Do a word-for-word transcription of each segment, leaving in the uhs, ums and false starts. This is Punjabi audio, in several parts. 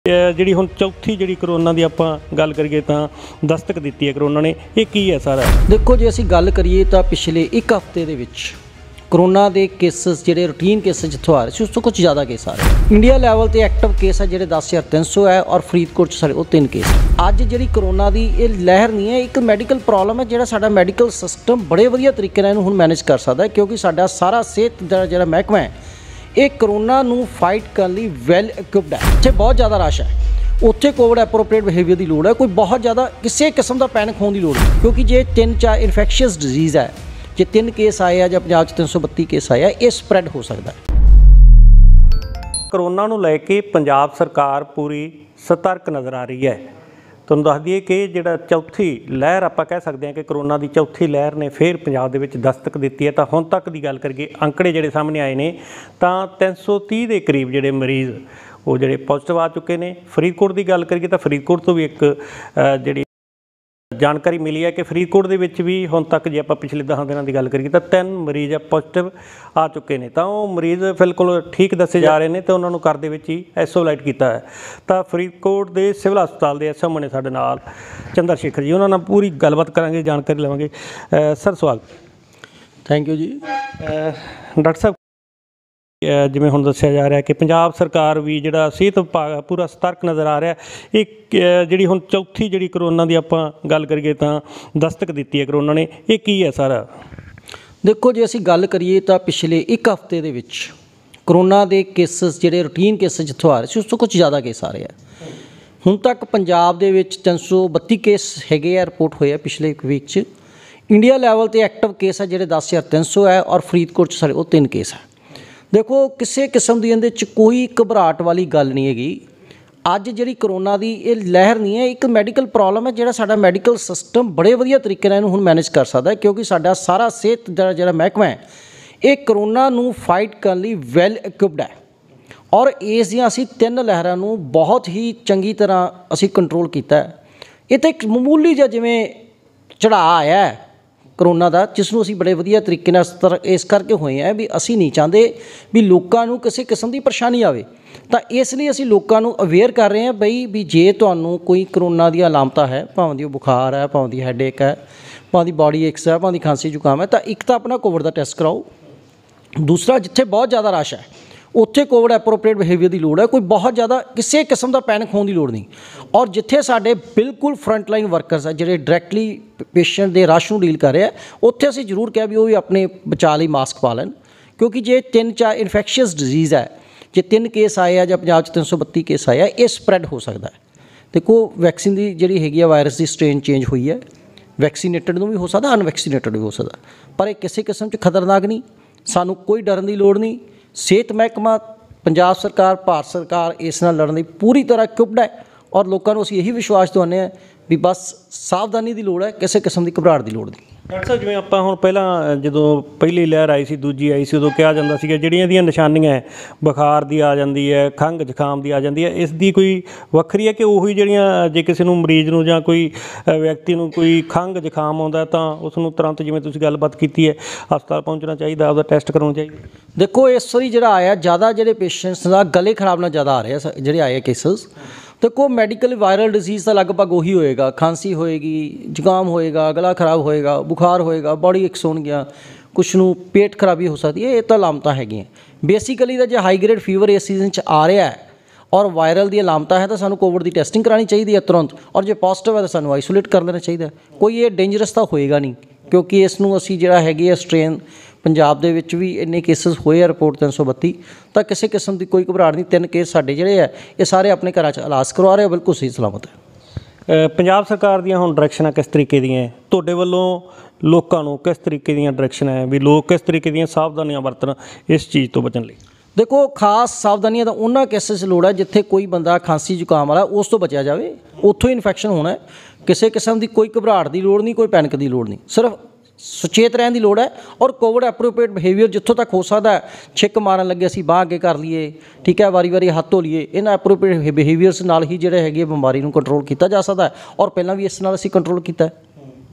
ਜਿਹੜੀ ਹੁਣ ਚੌਥੀ ਜਿਹੜੀ ਕਰੋਨਾ ਦੀ ਆਪਾਂ ਗੱਲ ਕਰੀਏ ਤਾਂ ਦਸਤਕ ਦਿੱਤੀ ਹੈ ਕਰੋਨਾ ਨੇ, ਇਹ ਕੀ ਹੈ ਸਾਰਾ? ਦੇਖੋ ਜੇ ਅਸੀਂ ਗੱਲ ਕਰੀਏ ਤਾਂ ਪਿਛਲੇ ਇੱਕ ਹਫ਼ਤੇ ਦੇ ਵਿੱਚ ਕਰੋਨਾ ਦੇ ਕੇਸਿਸ ਜਿਹੜੇ ਰੂਟੀਨ ਕੇਸਿਸ ਜਿੱਥੋਂ ਆ ਰਹੇ ਸੀ ਉਸ ਤੋਂ ਕੁਝ ਜ਼ਿਆਦਾ ਕੇਸ ਆ ਰਹੇ। ਇੰਡੀਆ ਲੈਵਲ ਤੇ ਐਕਟਿਵ ਕੇਸ ਆ ਜਿਹੜੇ ਦਸ ਹਜ਼ਾਰ ਤਿੰਨ ਸੌ ਹੈ ਔਰ ਫਰੀਦਕੋਟ 'ਚ ਸਾਡੇ ਉਹ ਤਿੰਨ ਕੇਸ। ਅੱਜ ਜਿਹੜੀ ਕਰੋਨਾ ਦੀ ਇਹ ਲਹਿਰ ਨਹੀਂ ਹੈ, ਇੱਕ ਮੈਡੀਕਲ ਪ੍ਰੋਬਲਮ ਹੈ ਜਿਹੜਾ ਸਾਡਾ ਮੈਡੀਕਲ ਸਿਸਟਮ ਬੜੇ ਵਧੀਆ ਤਰੀਕੇ ਨਾਲ ਇਹਨੂੰ ਹੁਣ ਮੈਨੇਜ ਕਰ ਸਕਦਾ ਹੈ, ਕਿਉਂਕਿ ਸਾਡਾ ਸਾਰਾ ਸਿਹਤ ਦਾ ਜਿਹੜਾ ਮਹਿਕਮਾ ਹੈ ਇਹ ਕਰੋਨਾ ਨੂੰ ਫਾਈਟ ਕਰਨ ਲਈ ਵੈਲ ਇਕੁਪਡ ਹੈ। ਇੱਥੇ ਬਹੁਤ ਜ਼ਿਆਦਾ ਰਸ਼ ਹੈ, ਉੱਥੇ ਕੋਵਿਡ ਐਪਰੋਪਰੀਏਟ ਬਿਹੇਵੀਅਰ ਦੀ ਲੋੜ ਹੈ। ਕੋਈ ਬਹੁਤ ਜ਼ਿਆਦਾ ਕਿਸੇ ਕਿਸਮ ਦਾ ਪੈਨਿਕ ਹੋਣ ਦੀ ਲੋੜ ਨਹੀਂ, ਕਿਉਂਕਿ ਜੇ ਤਿੰਨ ਚਾਰ ਇਨਫੈਕਸ਼ੀਅਸ ਡਿਜ਼ੀਜ਼ ਹੈ, ਜੇ ਤਿੰਨ ਕੇਸ ਆਏ ਆ ਜਾਂ ਪੰਜਾਬ 'ਚ ਤਿੰਨ ਸੌ ਬੱਤੀ ਕੇਸ ਆਏ ਆ, ਇਹ ਸਪਰੈਡ ਹੋ ਸਕਦਾ ਹੈ। ਕਰੋਨਾ ਨੂੰ ਲੈ ਕੇ ਪੰਜਾਬ ਸਰਕਾਰ ਪੂਰੀ ਸਤਰਕ ਨਜ਼ਰ ਆ ਰਹੀ ਹੈ। ਤੁਹਾਨੂੰ ਦੱਸ ਦਈਏ ਕਿ ਜਿਹੜਾ ਚੌਥੀ ਲਹਿਰ ਆਪਾਂ ਕਹਿ ਸਕਦੇ ਹਾਂ ਕਿ ਕਰੋਨਾ ਦੀ ਚੌਥੀ ਲਹਿਰ ਨੇ ਫਿਰ ਪੰਜਾਬ ਦੇ ਵਿੱਚ ਦਸਤਕ ਦਿੱਤੀ ਹੈ। ਤਾਂ ਹੁਣ ਤੱਕ ਦੀ ਗੱਲ ਕਰੀਏ, ਅੰਕੜੇ ਜਿਹੜੇ ਸਾਹਮਣੇ ਆਏ ਨੇ ਤਾਂ ਤਿੰਨ ਸੌ ਤੀਹ ਦੇ ਕਰੀਬ ਜਿਹੜੇ ਮਰੀਜ਼ ਉਹ ਜਿਹੜੇ ਪੋਜ਼ਿਟਿਵ ਆ ਚੁੱਕੇ ਨੇ। ਫਰੀਦਕੋਟ ਦੀ ਗੱਲ ਕਰੀਏ ਤਾਂ ਫਰੀਦਕੋਟ ਤੋਂ ਵੀ ਇੱਕ ਜਿਹੜੀ ਜਾਣਕਾਰੀ ਮਿਲੀ ਹੈ ਕਿ ਫਰੀਦਕੋਟ ਦੇ ਵਿੱਚ ਵੀ ਹੁਣ ਤੱਕ ਜੇ ਆਪਾਂ ਪਿਛਲੇ ਦਸਾਂ ਦਿਨਾਂ ਦੀ ਗੱਲ ਕਰੀਏ ਤਾਂ ਤਿੰਨ ਮਰੀਜ਼ ਪੋਜ਼ਿਟਿਵ ਆ ਚੁੱਕੇ ਨੇ। ਤਾਂ ਉਹ ਮਰੀਜ਼ ਬਿਲਕੁਲ ਠੀਕ ਦੱਸੇ ਜਾ ਰਹੇ ਨੇ ਤੇ ਉਹਨਾਂ ਨੂੰ ਘਰ ਦੇ ਵਿੱਚ ਹੀ ਆਈਸੋਲੇਟ ਕੀਤਾ ਹੈ। ਤਾਂ ਫਰੀਦਕੋਟ ਦੇ ਸਿਵਲ ਹਸਪਤਾਲ ਦੇ ਐਸ ਐਮ ਓ ਨੇ ਸਾਡੇ ਨਾਲ ਚੰਦਰ ਸ਼ੇਖਰ ਜੀ, ਉਹਨਾਂ ਨਾਲ ਪੂਰੀ ਗੱਲਬਾਤ ਕਰਾਂਗੇ, ਜਾਣਕਾਰੀ ਲਵਾਂਗੇ। ਸਰ ਸਵਾਗਤ। Thank you ji. Doctor sahib, ਜਿਵੇਂ ਹੁਣ ਦੱਸਿਆ ਜਾ ਰਿਹਾ ਕਿ ਪੰਜਾਬ ਸਰਕਾਰ ਵੀ ਜਿਹੜਾ ਸਿਹਤ ਵਿਭਾਗ ਪੂਰਾ ਸਤਰਕ ਨਜ਼ਰ ਆ ਰਿਹਾ। ਇਹ ਜਿਹੜੀ ਹੁਣ ਚੌਥੀ ਜਿਹੜੀ ਕਰੋਨਾ ਦੀ ਆਪਾਂ ਗੱਲ ਕਰੀਏ ਤਾਂ ਦਸਤਕ ਦਿੱਤੀ ਹੈ ਕਰੋਨਾ ਨੇ, ਇਹ ਕੀ ਹੈ ਸਾਰਾ? ਦੇਖੋ ਜੇ ਅਸੀਂ ਗੱਲ ਕਰੀਏ ਤਾਂ ਪਿਛਲੇ ਇੱਕ ਹਫ਼ਤੇ ਦੇ ਵਿੱਚ ਕਰੋਨਾ ਦੇ ਕੇਸਿਸ ਜਿਹੜੇ ਰੂਟੀਨ ਕੇਸਿਸ ਜਿੱਥੋਂ ਆ ਰਹੇ ਸੀ ਉਸ ਤੋਂ ਕੁਝ ਜ਼ਿਆਦਾ ਕੇਸ ਆ ਰਹੇ ਆ। ਹੁਣ ਤੱਕ ਪੰਜਾਬ ਦੇ ਵਿੱਚ ਤਿੰਨ ਸੌ ਬੱਤੀ ਕੇਸ ਹੈਗੇ ਆ, ਰਿਪੋਰਟ ਹੋਏ ਆ ਪਿਛਲੇ ਇੱਕ ਵੀਕ 'ਚ। ਇੰਡੀਆ ਲੈਵਲ 'ਤੇ ਐਕਟਿਵ ਕੇਸ ਆ ਜਿਹੜੇ ਦਸ ਹਜ਼ਾਰ ਤਿੰਨ ਸੌ ਹੈ ਔਰ ਫਰੀਦਕੋਟ 'ਚ ਸਾਡੇ ਉਹ ਤਿੰਨ ਕੇਸ ਹੈ। ਦੇਖੋ ਕਿਸੇ ਕਿਸਮ ਦੀ ਇਹਦੇ 'ਚ ਕੋਈ ਘਬਰਾਹਟ ਵਾਲੀ ਗੱਲ ਨਹੀਂ ਹੈਗੀ। ਅੱਜ ਜਿਹੜੀ ਕਰੋਨਾ ਦੀ ਇਹ ਲਹਿਰ ਨਹੀਂ ਹੈ, ਇੱਕ ਮੈਡੀਕਲ ਪ੍ਰੋਬਲਮ ਹੈ ਜਿਹੜਾ ਸਾਡਾ ਮੈਡੀਕਲ ਸਿਸਟਮ ਬੜੇ ਵਧੀਆ ਤਰੀਕੇ ਨਾਲ ਇਹਨੂੰ ਹੁਣ ਮੈਨੇਜ ਕਰ ਸਕਦਾ ਹੈ, ਕਿਉਂਕਿ ਸਾਡਾ ਸਾਰਾ ਸਿਹਤ ਦਾ ਜਿਹੜਾ ਮਹਿਕਮਾ ਹੈ ਇਹ ਕਰੋਨਾ ਨੂੰ ਫਾਈਟ ਕਰਨ ਲਈ ਵੈਲ ਇਕੁਪਡ ਹੈ। ਔਰ ਇਸ ਦੀਆਂ ਅਸੀਂ ਤਿੰਨ ਲਹਿਰਾਂ ਨੂੰ ਬਹੁਤ ਹੀ ਚੰਗੀ ਤਰ੍ਹਾਂ ਅਸੀਂ ਕੰਟਰੋਲ ਕੀਤਾ ਹੈ। ਇਹ ਤਾਂ ਇੱਕ ਮਾਮੂਲੀ ਜਿਹਾ ਜਿਵੇਂ ਚੜ੍ਹਾਅ ਆਇਆ ਹੈ ਕਰੋਨਾ ਦਾ, ਜਿਸ ਨੂੰ ਅਸੀਂ ਬੜੇ ਵਧੀਆ ਤਰੀਕੇ ਨਾਲ ਇਸ ਕਰਕੇ ਹੋਏ ਹਾਂ ਵੀ ਅਸੀਂ ਨਹੀਂ ਚਾਹੁੰਦੇ ਵੀ ਲੋਕਾਂ ਨੂੰ ਕਿਸੇ ਕਿਸਮ ਦੀ ਪਰੇਸ਼ਾਨੀ ਆਵੇ। ਤਾਂ ਇਸ ਲਈ ਅਸੀਂ ਲੋਕਾਂ ਨੂੰ ਅਵੇਅਰ ਕਰ ਰਹੇ ਹਾਂ ਬਈ ਵੀ ਜੇ ਤੁਹਾਨੂੰ ਕੋਈ ਕਰੋਨਾ ਦੀਆਂ ਅਲਾਮਤਾਂ ਹੈ, ਭਾਵੇਂ ਦੀ ਉਹ ਬੁਖਾਰ ਹੈ, ਭਾਵੇਂ ਦੀ ਹੈਡੇਕ ਹੈ, ਭਾਵੇਂ ਦੀ ਬਾਡੀ ਏਕਸ ਹੈ, ਭਾਵੇਂ ਦੀ ਖਾਂਸੀ ਜ਼ੁਕਾਮ ਹੈ, ਤਾਂ ਇੱਕ ਤਾਂ ਆਪਣਾ ਕੋਵਿਡ ਦਾ ਟੈਸਟ ਕਰਾਓ। ਦੂਸਰਾ, ਜਿੱਥੇ ਬਹੁਤ ਜ਼ਿਆਦਾ ਰਸ਼ ਹੈ ਉੱਥੇ ਕੋਵਿਡ ਐਪਰੋਪਰੀਏਟ ਬਿਹੇਵੀਅਰ ਦੀ ਲੋੜ ਹੈ। ਕੋਈ ਬਹੁਤ ਜ਼ਿਆਦਾ ਕਿਸੇ ਕਿਸਮ ਦਾ ਪੈਨਿਕ ਹੋਣ ਦੀ ਲੋੜ ਨਹੀਂ। ਔਰ ਜਿੱਥੇ ਸਾਡੇ ਬਿਲਕੁਲ ਫਰੰਟਲਾਈਨ ਵਰਕਰਸ ਹੈ ਜਿਹੜੇ ਡਾਇਰੈਕਟਲੀ ਪੇਸ਼ੈਂਟ ਦੇ ਰਸ਼ ਨੂੰ ਡੀਲ ਕਰ ਰਹੇ ਆ, ਉੱਥੇ ਅਸੀਂ ਜ਼ਰੂਰ ਕਿਹਾ ਵੀ ਉਹ ਵੀ ਆਪਣੇ ਬਚਾਅ ਲਈ ਮਾਸਕ ਪਾ ਲੈਣ, ਕਿਉਂਕਿ ਜੇ ਤਿੰਨ ਚਾਰ ਇਨਫੈਕਸ਼ੀਅਸ ਡਿਜ਼ੀਜ਼ ਹੈ, ਜੇ ਤਿੰਨ ਕੇਸ ਆਏ ਆ ਜਾਂ ਪੰਜਾਬ 'ਚ ਤਿੰਨ ਸੌ ਬੱਤੀ ਕੇਸ ਆਏ ਆ, ਇਹ ਸਪਰੈਡ ਹੋ ਸਕਦਾ ਹੈ। ਦੇਖੋ ਵੈਕਸੀਨ ਦੀ ਜਿਹੜੀ ਹੈਗੀ ਆ, ਵਾਇਰਸ ਦੀ ਸਟ੍ਰੇਨ ਚੇਂਜ ਹੋਈ ਹੈ, ਵੈਕਸੀਨੇਟਡ ਨੂੰ ਵੀ ਹੋ ਸਕਦਾ, ਅਨਵੈਕਸੀਨੇਟਡ ਵੀ ਹੋ ਸਕਦਾ, ਪਰ ਇਹ ਕਿਸੇ ਕਿਸਮ 'ਚ ਖਤਰਨਾਕ ਨਹੀਂ। ਸਾਨੂੰ ਕੋਈ ਡਰਨ ਦੀ ਲੋੜ ਨਹੀਂ। ਸਿਹਤ ਮਹਿਕਮਾ, ਪੰਜਾਬ ਸਰਕਾਰ, ਭਾਰਤ ਸਰਕਾਰ ਇਸ ਨਾਲ ਲੜਨ ਲਈ ਪੂਰੀ ਤਰ੍ਹਾਂ ਇਕੁਪਡ ਹੈ। ਔਰ ਲੋਕਾਂ ਨੂੰ ਅਸੀਂ ਇਹੀ ਵਿਸ਼ਵਾਸ ਦਿਵਾਉਂਦੇ ਹਾਂ ਵੀ ਬਸ ਸਾਵਧਾਨੀ ਦੀ ਲੋੜ ਹੈ, ਕਿਸੇ ਕਿਸਮ ਦੀ ਘਬਰਾਹਟ ਦੀ ਲੋੜ ਨਹੀਂ। ਡਾਕਟਰ ਸਾਹਿਬ, ਜਿਵੇਂ ਆਪਾਂ ਹੁਣ ਪਹਿਲਾਂ ਜਦੋਂ ਪਹਿਲੀ ਲਹਿਰ ਆਈ ਸੀ, ਦੂਜੀ ਆਈ ਸੀ, ਉਦੋਂ ਕਿਹਾ ਜਾਂਦਾ ਸੀਗਾ ਜਿਹੜੀਆਂ ਇਹਦੀਆਂ ਨਿਸ਼ਾਨੀਆਂ ਹੈ, ਬੁਖਾਰ ਦੀ ਆ ਜਾਂਦੀ ਹੈ, ਖੰਘ ਜ਼ੁਕਾਮ ਦੀ ਆ ਜਾਂਦੀ ਹੈ, ਇਸ ਦੀ ਕੋਈ ਵੱਖਰੀ ਹੈ ਕਿ ਉਹੀ ਜਿਹੜੀਆਂ ਜੇ ਕਿਸੇ ਨੂੰ ਮਰੀਜ਼ ਨੂੰ ਜਾਂ ਕੋਈ ਵਿਅਕਤੀ ਨੂੰ ਕੋਈ ਖੰਘ ਜ਼ੁਕਾਮ ਆਉਂਦਾ ਤਾਂ ਉਸ ਨੂੰ ਤੁਰੰਤ, ਜਿਵੇਂ ਤੁਸੀਂ ਗੱਲਬਾਤ ਕੀਤੀ ਹੈ, ਹਸਪਤਾਲ ਪਹੁੰਚਣਾ ਚਾਹੀਦਾ, ਉਹਦਾ ਟੈਸਟ ਕਰਾਉਣਾ ਚਾਹੀਦਾ? ਦੇਖੋ ਇਸ ਵਾਰੀ ਜਿਹੜਾ ਆਇਆ ਜ਼ਿਆਦਾ ਜਿਹੜੇ ਪੇਸ਼ੈਂਟਸ ਦਾ ਗਲੇ ਖਰਾਬ ਨਾਲ ਜ਼ਿਆਦਾ ਆ ਰਹੇ ਆ ਜਿਹੜੇ ਆਏ ਕੇਸਿਸ। ਦੇਖੋ ਮੈਡੀਕਲ ਵਾਇਰਲ ਡਿਜ਼ੀਜ਼ ਤਾਂ ਲਗਭਗ ਉਹੀ ਹੋਏਗਾ, ਖਾਂਸੀ ਹੋਏਗੀ, ਜ਼ੁਕਾਮ ਹੋਏਗਾ, ਗਲਾ ਖਰਾਬ ਹੋਏਗਾ, ਬੁਖਾਰ ਹੋਏਗਾ, ਬਾਡੀ ਏਕਸ ਹੋਣਗੀਆਂ, ਕੁਛ ਨੂੰ ਪੇਟ ਖਰਾਬੀ ਹੋ ਸਕਦੀ ਹੈ, ਇਹ ਤਾਂ ਅਲਾਮਤਾਂ ਹੈਗੀਆਂ। ਬੇਸਿਕਲੀ ਤਾਂ ਜੇ ਹਾਈ ਗ੍ਰੇਡ ਫੀਵਰ ਇਸ ਸੀਜ਼ਨ 'ਚ ਆ ਰਿਹਾ ਹੈ ਔਰ ਵਾਇਰਲ ਦੀ ਅਲਾਮਤਾਂ ਹੈ ਤਾਂ ਸਾਨੂੰ ਕੋਵਿਡ ਦੀ ਟੈਸਟਿੰਗ ਕਰਾਉਣੀ ਚਾਹੀਦੀ ਹੈ ਤੁਰੰਤ, ਔਰ ਜੇ ਪੋਜ਼ੀਟਿਵ ਹੈ ਤਾਂ ਸਾਨੂੰ ਆਈਸੋਲੇਟ ਕਰ ਲੈਣਾ ਚਾਹੀਦਾ। ਕੋਈ ਇਹ ਡੇਂਜਰਸ ਤਾਂ ਹੋਏਗਾ ਨਹੀਂ, ਕਿਉਂਕਿ ਇਸ ਨੂੰ ਅਸੀਂ ਜਿਹੜਾ ਹੈਗੀ ਆ ਸਟ੍ਰੇਨ ਪੰਜਾਬ ਦੇ ਵਿੱਚ ਵੀ ਇੰਨੇ ਕੇਸਿਸ ਹੋਏ ਆ ਰਿਪੋਰਟ ਤਿੰਨ ਸੌ ਬੱਤੀ, ਤਾਂ ਕਿਸੇ ਕਿਸਮ ਦੀ ਕੋਈ ਘਬਰਾਹਟ ਨਹੀਂ। ਤਿੰਨ ਕੇਸ ਸਾਡੇ ਜਿਹੜੇ ਆ ਇਹ ਸਾਰੇ ਆਪਣੇ ਘਰਾਂ 'ਚ ਇਲਾਜ ਕਰਵਾ ਰਹੇ ਆ, ਬਿਲਕੁਲ ਸਹੀ ਸਲਾਮਤ ਹੈ। ਪੰਜਾਬ ਸਰਕਾਰ ਦੀਆਂ ਹੁਣ ਡਾਇਰੈਕਸ਼ਨਾਂ ਕਿਸ ਤਰੀਕੇ ਦੀਆਂ ਹੈ? ਤੁਹਾਡੇ ਵੱਲੋਂ ਲੋਕਾਂ ਨੂੰ ਕਿਸ ਤਰੀਕੇ ਦੀਆਂ ਡਾਇਰੈਕਸ਼ਨ ਹੈ ਵੀ ਲੋਕ ਕਿਸ ਤਰੀਕੇ ਦੀਆਂ ਸਾਵਧਾਨੀਆਂ ਵਰਤਣ ਇਸ ਚੀਜ਼ ਤੋਂ ਬਚਣ ਲਈ? ਦੇਖੋ ਖਾਸ ਸਾਵਧਾਨੀਆਂ ਤਾਂ ਉਹਨਾਂ ਕੇਸਿਸ 'ਚ ਲੋੜ ਹੈ ਜਿੱਥੇ ਕੋਈ ਬੰਦਾ ਖਾਂਸੀ ਜ਼ੁਕਾਮ ਵਾਲਾ, ਉਸ ਤੋਂ ਬਚਿਆ ਜਾਵੇ, ਉੱਥੋਂ ਹੀ ਇਨਫੈਕਸ਼ਨ ਹੋਣਾ। ਕਿਸੇ ਕਿਸਮ ਦੀ ਕੋਈ ਘਬਰਾਹਟ ਦੀ ਲੋੜ ਨਹੀਂ, ਕੋਈ ਪੈਨਿਕ ਦੀ ਲੋੜ ਨਹੀਂ, ਸਿਰਫ ਸੁਚੇਤ ਰਹਿਣ ਦੀ ਲੋੜ ਹੈ। ਔਰ ਕੋਵਿਡ ਐਪਰੋਪਰੀਏਟ ਬਿਹੇਵੀਅਰ ਜਿੱਥੋਂ ਤੱਕ ਹੋ ਸਕਦਾ ਹੈ, ਛਿੱਕ ਮਾਰਨ ਲੱਗੇ ਅਸੀਂ ਬਾਂਹ ਅੱਗੇ ਕਰ ਲਈਏ, ਠੀਕ ਹੈ, ਵਾਰੀ ਵਾਰੀ ਹੱਥ ਧੋ ਲਈਏ, ਇਹਨਾਂ ਐਪਰੋਪਰੀਏਟ ਬਿਹੇਵੀਅਰਸ ਨਾਲ ਹੀ ਜਿਹੜੇ ਹੈਗੇ ਬਿਮਾਰੀ ਨੂੰ ਕੰਟਰੋਲ ਕੀਤਾ ਜਾ ਸਕਦਾ ਹੈ। ਔਰ ਪਹਿਲਾਂ ਵੀ ਇਸ ਨਾਲ ਅਸੀਂ ਕੰਟਰੋਲ ਕੀਤਾ ਹੈ।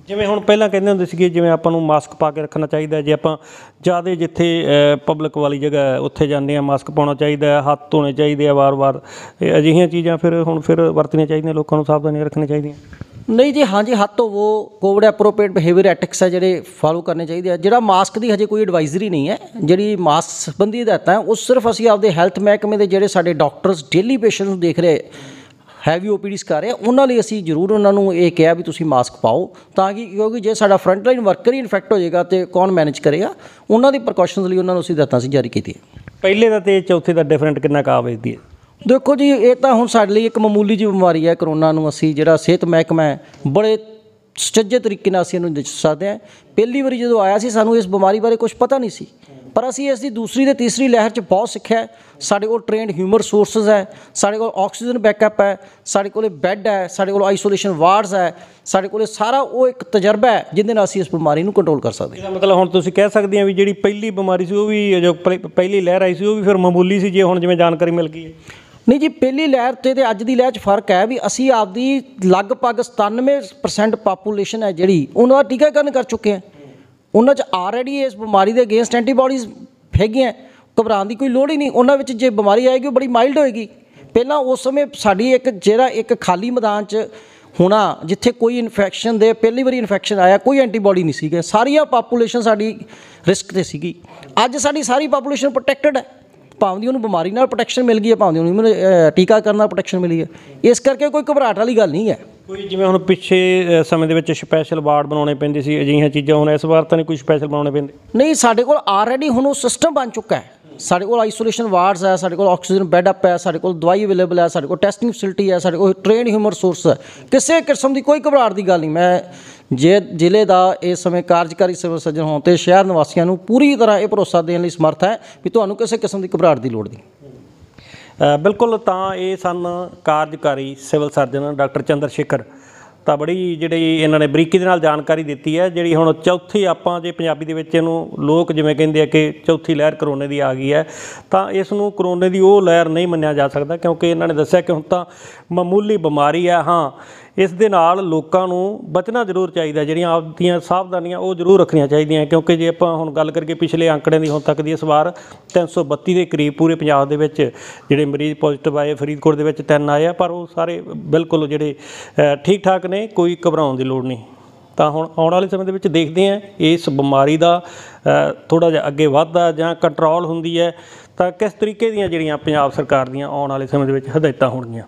ਜਿਵੇਂ ਹੁਣ ਪਹਿਲਾਂ ਕਹਿੰਦੇ ਹੁੰਦੇ ਸੀਗੇ ਜਿਵੇਂ ਆਪਾਂ ਨੂੰ ਮਾਸਕ ਪਾ ਕੇ ਰੱਖਣਾ ਚਾਹੀਦਾ, ਜੇ ਆਪਾਂ ਜ਼ਿਆਦਾ ਜਿੱਥੇ ਪਬਲਿਕ ਵਾਲੀ ਜਗ੍ਹਾ ਉੱਥੇ ਜਾਂਦੇ ਹਾਂ ਮਾਸਕ ਪਾਉਣਾ ਚਾਹੀਦਾ, ਹੱਥ ਧੋਣੇ ਚਾਹੀਦੇ ਆ ਵਾਰ-ਵਾਰ, ਇਹ ਅਜਿਹੀਆਂ ਚੀਜ਼ਾਂ ਫਿਰ ਹੁਣ ਫਿਰ ਵਰਤਣੀਆਂ ਚਾਹੀਦੀਆਂ, ਲੋਕਾਂ ਨੂੰ ਸਾਵਧਾਨੀਆਂ ਰੱਖਣੀਆਂ ਚਾਹੀਦੀਆਂ। ਨਹੀਂ ਜੀ, ਹਾਂਜੀ, ਹੱਥ ਧੋਵੋ, ਕੋਵਿਡ ਐਪਰੋਪ੍ਰੀਏਟ ਬਿਹੇਵੀਅਰ ਐਟਿਕਸ ਹੈ ਜਿਹੜੇ ਫਾਲੋ ਕਰਨੇ ਚਾਹੀਦੇ ਆ। ਜਿਹੜਾ ਮਾਸਕ ਦੀ ਹਜੇ ਕੋਈ ਐਡਵਾਈਜ਼ਰੀ ਨਹੀਂ ਹੈ, ਜਿਹੜੀ ਮਾਸਕ ਸੰਬੰਧੀ ਹਦਾਇਤਾਂ ਹੈ ਉਹ ਸਿਰਫ ਅਸੀਂ ਆਪਦੇ ਹੈਲਥ ਮਹਿਕਮੇ ਦੇ ਜਿਹੜੇ ਸਾਡੇ ਡਾਕਟਰਸ ਡੇਲੀ ਪੇਸ਼ੈਂਟ ਨੂੰ ਦੇਖ ਰਹੇ ਹੈਵੀ ਓਪੀਡੀਜ਼ ਕਰ ਰਹੇ ਉਹਨਾਂ ਲਈ ਅਸੀਂ ਜ਼ਰੂਰ ਉਹਨਾਂ ਨੂੰ ਇਹ ਕਿਹਾ ਵੀ ਤੁਸੀਂ ਮਾਸਕ ਪਾਓ, ਤਾਂ ਕਿ ਕਿਉਂਕਿ ਜੇ ਸਾਡਾ ਫਰੰਟ ਲਾਈਨ ਵਰਕਰ ਹੀ ਇਨਫੈਕਟ ਹੋ ਜਾਏਗਾ ਤਾਂ ਕੌਣ ਮੈਨੇਜ ਕਰੇਗਾ। ਉਹਨਾਂ ਦੀ ਪ੍ਰੀਕਾਸ਼ਨਸ ਲਈ ਉਹਨਾਂ ਨੂੰ ਅਸੀਂ ਹਦਾਇਤਾਂ ਅਸੀਂ ਜਾਰੀ ਕੀਤੀਆਂ। ਪਹਿਲੇ ਦਾ ਅਤੇ ਚੌਥੇ ਦਾ ਡਿਫਰੈਂਟ ਕਿੰਨਾ ਕੁ ਆ ਵੇਚਦੀ ਹੈ? ਦੇਖੋ ਜੀ, ਇਹ ਤਾਂ ਹੁਣ ਸਾਡੇ ਲਈ ਇੱਕ ਮਾਮੂਲੀ ਜਿਹੀ ਬਿਮਾਰੀ ਹੈ। ਕਰੋਨਾ ਨੂੰ ਅਸੀਂ ਜਿਹੜਾ ਸਿਹਤ ਮਹਿਕਮਾ ਹੈ ਬੜੇ ਸੁਚੱਜੇ ਤਰੀਕੇ ਨਾਲ ਅਸੀਂ ਇਹਨੂੰ ਦੇਖ ਸਕਦੇ ਹਾਂ। ਪਹਿਲੀ ਵਾਰੀ ਜਦੋਂ ਆਇਆ ਸੀ ਸਾਨੂੰ ਇਸ ਬਿਮਾਰੀ ਬਾਰੇ ਕੁਝ ਪਤਾ ਨਹੀਂ ਸੀ, ਪਰ ਅਸੀਂ ਇਸ ਦੀ ਦੂਸਰੀ ਅਤੇ ਤੀਸਰੀ ਲਹਿਰ 'ਚ ਬਹੁਤ ਸਿੱਖਿਆ। ਸਾਡੇ ਕੋਲ ਟ੍ਰੇਨਡ ਹਿਊਮਨ ਰਿਸੋਰਸਿਸ ਹੈ, ਸਾਡੇ ਕੋਲ ਆਕਸੀਜਨ ਬੈਕਅਪ ਹੈ, ਸਾਡੇ ਕੋਲ ਬੈੱਡ ਹੈ, ਸਾਡੇ ਕੋਲ ਆਈਸੋਲੇਸ਼ਨ ਵਾਰਡਸ ਹੈ, ਸਾਡੇ ਕੋਲ ਸਾਰਾ ਉਹ ਇੱਕ ਤਜਰਬਾ ਹੈ ਜਿਹਦੇ ਨਾਲ ਅਸੀਂ ਇਸ ਬਿਮਾਰੀ ਨੂੰ ਕੰਟਰੋਲ ਕਰ ਸਕਦੇ ਹਾਂ। ਇਹਦਾ ਮਤਲਬ ਹੁਣ ਤੁਸੀਂ ਕਹਿ ਸਕਦੇ ਹਾਂ ਵੀ ਜਿਹੜੀ ਪਹਿਲੀ ਬਿਮਾਰੀ ਸੀ ਉਹ ਵੀ ਜੋ ਪਹਿਲੀ ਲਹਿਰ ਆਈ ਸੀ ਉਹ ਵੀ ਫਿਰ ਮਾਮੂਲੀ ਸੀ, ਜੇ ਹੁਣ ਜਿਵੇਂ ਜਾਣਕਾਰੀ ਮਿਲ ਗਈ ਹੈ? ਨਹੀਂ ਜੀ, ਪਹਿਲੀ ਲਹਿਰ 'ਤੇ ਅਤੇ ਅੱਜ ਦੀ ਲਹਿਰ 'ਚ ਫਰਕ ਹੈ ਵੀ ਅਸੀਂ ਆਪਦੀ ਲਗਭਗ ਸਤਾਨਵੇਂ ਪਰਸੈਂਟ ਪਾਪੂਲੇਸ਼ਨ ਹੈ ਜਿਹੜੀ ਉਹਨਾਂ ਦਾ ਟੀਕਾਕਰਨ ਕਰ ਚੁੱਕੇ ਹਾਂ। ਉਹਨਾਂ 'ਚ ਆਲਰੇਡੀ ਇਸ ਬਿਮਾਰੀ ਦੇ ਅਗੇਂਸਟ ਐਂਟੀਬਾਡੀਜ਼ ਹੈਗੀਆਂ, ਘਬਰਾਉਣ ਦੀ ਕੋਈ ਲੋੜ ਹੀ ਨਹੀਂ। ਉਹਨਾਂ ਵਿੱਚ ਜੇ ਬਿਮਾਰੀ ਆਏਗੀ ਉਹ ਬੜੀ ਮਾਈਲਡ ਹੋਏਗੀ। ਪਹਿਲਾਂ ਉਸ ਸਮੇਂ ਸਾਡੀ ਇੱਕ ਜਿਹੜਾ ਇੱਕ ਖਾਲੀ ਮੈਦਾਨ 'ਚ ਹੋਣਾ ਜਿੱਥੇ ਕੋਈ ਇਨਫੈਕਸ਼ਨ ਦੇ ਪਹਿਲੀ ਵਾਰੀ ਇਨਫੈਕਸ਼ਨ ਆਇਆ ਕੋਈ ਐਂਟੀਬਾਡੀ ਨਹੀਂ ਸੀਗੇ, ਸਾਰੀਆਂ ਪਾਪੂਲੇਸ਼ਨ ਸਾਡੀ ਰਿਸਕ 'ਤੇ ਸੀਗੀ। ਅੱਜ ਸਾਡੀ ਸਾਰੀ ਪਾਪੂਲੇਸ਼ਨ ਪ੍ਰੋਟੈਕਟਡ ਹੈ, ਭਾਵੇਂ ਦੀ ਉਹਨੂੰ ਬਿਮਾਰੀ ਨਾਲ ਪ੍ਰੋਟੈਕਸ਼ਨ ਮਿਲ ਗਈ ਹੈ, ਭਾਵੇਂ ਦੀ ਉਹਨੂੰ ਟੀਕਾਕਰਨ ਨਾਲ ਪ੍ਰੋਟੈਕਸ਼ਨ ਮਿਲੀ ਹੈ। ਇਸ ਕਰਕੇ ਕੋਈ ਘਬਰਾਹਟ ਵਾਲੀ ਗੱਲ ਨਹੀਂ ਹੈ। ਕੋਈ ਜਿਵੇਂ ਹੁਣ ਪਿੱਛੇ ਸਮੇਂ ਦੇ ਵਿੱਚ ਸਪੈਸ਼ਲ ਵਾਰਡ ਬਣਾਉਣੇ ਪੈਂਦੇ ਸੀ, ਅਜਿਹੀਆਂ ਚੀਜ਼ਾਂ ਹੁਣ ਇਸ ਵਾਰ ਤਾਂ ਨਹੀਂ ਕੋਈ ਸਪੈਸ਼ਲ ਬਣਾਉਣੇ ਪੈਂਦੇ? ਨਹੀਂ, ਸਾਡੇ ਕੋਲ ਆਲਰੇਡੀ ਹੁਣ ਉਹ ਸਿਸਟਮ ਬਣ ਚੁੱਕਾ ਹੈ। ਸਾਡੇ ਕੋਲ ਆਈਸੋਲੇਸ਼ਨ ਵਾਰਡਸ ਹੈ, ਸਾਡੇ ਕੋਲ ਆਕਸੀਜਨ ਬੈੱਡ ਅਪ ਹੈ, ਸਾਡੇ ਕੋਲ ਦਵਾਈ ਅਵੇਲੇਬਲ ਹੈ, ਸਾਡੇ ਕੋਲ ਟੈਸਟਿੰਗ ਫੈਸਿਲਿਟੀ ਹੈ, ਸਾਡੇ ਕੋਲ ਟ੍ਰੇਨਡ ਹਿਊਮਨ ਰਿਸੋਰਸ ਹੈ। ਕਿਸੇ ਕਿਸਮ ਦੀ ਕੋਈ ਘਬਰਾਹਟ ਦੀ ਗੱਲ ਨਹੀਂ। ਮੈਂ ਜੇ ਜ਼ਿਲ੍ਹੇ ਦਾ ਇਸ ਸਮੇਂ ਕਾਰਜਕਾਰੀ ਸਿਵਲ ਸਰਜਨ ਹੋਣ 'ਤੇ ਸ਼ਹਿਰ ਨਿਵਾਸੀਆਂ ਨੂੰ ਪੂਰੀ ਤਰ੍ਹਾਂ ਇਹ ਭਰੋਸਾ ਦੇਣ ਲਈ ਸਮਰੱਥ ਹੈ ਵੀ ਤੁਹਾਨੂੰ ਕਿਸੇ ਕਿਸਮ ਦੀ ਘਬਰਾਹਟ ਦੀ ਲੋੜ ਨਹੀਂ। ਬਿਲਕੁਲ, ਤਾਂ ਇਹ ਸਨ ਕਾਰਜਕਾਰੀ civil surgeon doctor Chandra Shekhar. ਤਾਂ ਬੜੀ ਜਿਹੜੀ ਇਹਨਾਂ ਨੇ ਬਰੀਕੀ ਦੇ ਨਾਲ ਜਾਣਕਾਰੀ ਦਿੱਤੀ ਹੈ। ਜਿਹੜੀ ਹੁਣ ਚੌਥੀ ਆਪਾਂ ਜੇ ਪੰਜਾਬੀ ਦੇ ਵਿੱਚ ਇਹਨੂੰ ਲੋਕ ਜਿਵੇਂ ਕਹਿੰਦੇ ਆ ਕਿ ਚੌਥੀ ਲਹਿਰ ਕਰੋਨੇ ਦੀ ਆ ਗਈ ਹੈ, ਤਾਂ ਇਸ ਨੂੰ ਕਰੋਨੇ ਦੀ ਉਹ ਲਹਿਰ ਨਹੀਂ ਮੰਨਿਆ ਜਾ ਸਕਦਾ, ਕਿਉਂਕਿ ਇਹਨਾਂ ਨੇ ਦੱਸਿਆ ਕਿ ਹੁਣ ਤਾਂ ਮਾਮੂਲੀ ਬਿਮਾਰੀ ਹੈ। ਹਾਂ, ਇਸ ਦੇ ਨਾਲ ਲੋਕਾਂ ਨੂੰ ਬਚਣਾ ਜ਼ਰੂਰ ਚਾਹੀਦਾ, ਜਿਹੜੀਆਂ ਆਪਦੀਆਂ ਸਾਵਧਾਨੀਆਂ ਉਹ ਜ਼ਰੂਰ ਰੱਖਣੀਆਂ ਚਾਹੀਦੀਆਂ, ਕਿਉਂਕਿ ਜੇ ਆਪਾਂ ਹੁਣ ਗੱਲ ਕਰੀਏ ਪਿਛਲੇ ਅੰਕੜਿਆਂ ਦੀ ਹੁਣ ਤੱਕ ਦੀ, ਇਸ ਵਾਰ ਤਿੰਨ ਸੌ ਬੱਤੀ ਦੇ ਕਰੀਬ ਪੂਰੇ ਪੰਜਾਬ ਦੇ ਵਿੱਚ ਜਿਹੜੇ ਮਰੀਜ਼ ਪੋਜ਼ੀਟਿਵ ਆਏ। ਫਰੀਦਕੋਟ ਦੇ ਵਿੱਚ ਤਿੰਨ ਆਏ ਆ, ਪਰ ਉਹ ਸਾਰੇ ਬਿਲਕੁਲ ਜਿਹੜੇ ਠੀਕ ਠਾਕ ਨੇ, ਕੋਈ ਘਬਰਾਉਣ ਦੀ ਲੋੜ ਨਹੀਂ। ਤਾਂ ਹੁਣ ਆਉਣ ਵਾਲੇ ਸਮੇਂ ਦੇ ਵਿੱਚ ਦੇਖਦੇ ਹਾਂ ਇਸ ਬਿਮਾਰੀ ਦਾ ਥੋੜ੍ਹਾ ਜਿਹਾ ਅੱਗੇ ਵੱਧਦਾ ਜਾਂ ਕੰਟਰੋਲ ਹੁੰਦੀ ਹੈ ਤਾਂ ਕਿਸ ਤਰੀਕੇ ਦੀਆਂ ਜਿਹੜੀਆਂ ਪੰਜਾਬ ਸਰਕਾਰ ਦੀਆਂ ਆਉਣ ਵਾਲੇ ਸਮੇਂ ਦੇ ਵਿੱਚ ਹਦਾਇਤਾਂ ਹੋਣਗੀਆਂ।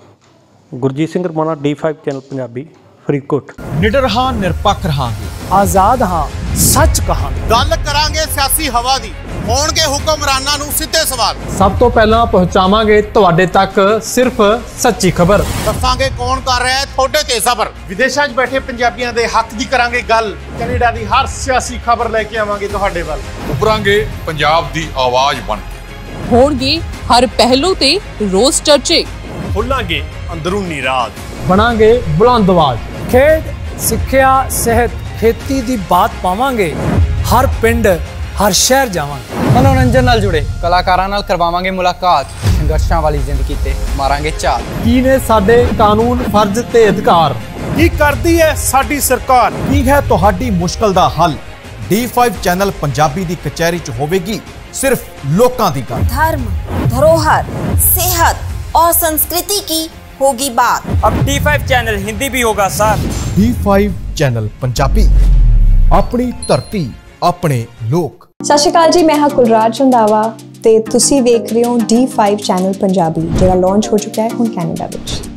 Gurjeet Singh Ramana, D five channel Punjabi, Faridkot. ਨਿਡਰ ਹਾਂ, ਨਿਰਪੱਖ ਰਹਾਂਗੇ, ਆਜ਼ਾਦ ਹਾਂ, ਸੱਚ ਕਹਾਂਗੇ। ਗੱਲ ਕਰਾਂਗੇ ਸਿਆਸੀ ਹਵਾ ਦੀ, ਹੋਣਗੇ ਹੁਕਮਰਾਨਾਂ ਨੂੰ ਸਿੱਧੇ ਸਵਾਲ। ਸਭ ਤੋਂ ਪਹਿਲਾਂ ਪਹੁੰਚਾਵਾਂਗੇ ਤੁਹਾਡੇ ਤੱਕ ਸਿਰਫ ਸੱਚੀ ਖਬਰ। ਦੱਸਾਂਗੇ ਕੌਣ ਕਰ ਰਿਹਾ ਹੈ ਤੁਹਾਡੇ ਤੇ ਸਬਰ। ਵਿਦੇਸ਼ਾਂ 'ਚ ਬੈਠੇ ਪੰਜਾਬੀਆਂ ਦੇ ਹੱਕ ਦੀ ਕਰਾਂਗੇ ਗੱਲ। ਕੈਨੇਡਾ ਦੀ ਹਰ ਸਿਆਸੀ ਖਬਰ ਲੈ ਕੇ ਆਵਾਂਗੇ ਤੁਹਾਡੇ ਵੱਲ। ਉਭਰਾਂਗੇ ਪੰਜਾਬ ਦੀ ਆਵਾਜ਼ ਬਣ ਕੇ। ਹੋਣਗੇ ਹਰ ਪਹਿਲੂ ਤੇ ਰੋਜ਼ ਚਰਚੇ। ਖੋਲਾਂਗੇ ਅੰਦਰੂਨੀ ਰਾਜ। ਬਣਾਂਗੇ ਬੁਲੰਦ ਆਵਾਜ਼। ਖੇਡ, ਸਿੱਖਿਆ, ਸਿਹਤ, ਖੇਤੀ ਦੀ ਬਾਤ ਪਾਵਾਂਗੇ। ਹਰ ਪਿੰਡ, ਹਰ ਸ਼ਹਿਰ ਜਾਵਾਂਗੇ। ਮਨੋਰੰਜਨ ਨਾਲ ਜੁੜੇ ਕਲਾਕਾਰਾਂ ਨਾਲ ਕਰਵਾਵਾਂਗੇ ਮੁਲਾਕਾਤ। ਸੰਘਰਸ਼ਾਂ ਵਾਲੀ ਜ਼ਿੰਦਗੀ ਤੇ ਮਾਰਾਂਗੇ ਝਾਤ। ਕੀ ਨੇ ਸਾਡੇ ਕਾਨੂੰਨ, ਫਰਜ਼ ਤੇ ਅਧਿਕਾਰ? ਕੀ ਕਰਦੀ ਹੈ ਸਾਡੀ ਸਰਕਾਰ? ਕੀ ਹੈ ਤੁਹਾਡੀ ਮੁਸ਼ਕਲ ਦਾ ਹੱਲ? ਡੀ ਫਾਈਵ ਚੈਨਲ ਪੰਜਾਬੀ ਦੀ ਕਚਹਿਰੀ 'ਚ ਹੋਵੇਗੀ सिर्फ लोकां दी गल। धर्म, धरोहर, सेहत और संस्कृति की होगी बात। अब डी फाइव चैनल हिंदी भी होगा sir. D five channel Punjabi, अपनी धरती, अपने लोक। सत श्री अकाल जी, मैं हाँ कुलराज रंधावा ते तुसी वेख रहे हो डी फाइव चैनल पंजाबी, जिहड़ा लॉन्च हो चुका है हुण कैनेडा विच।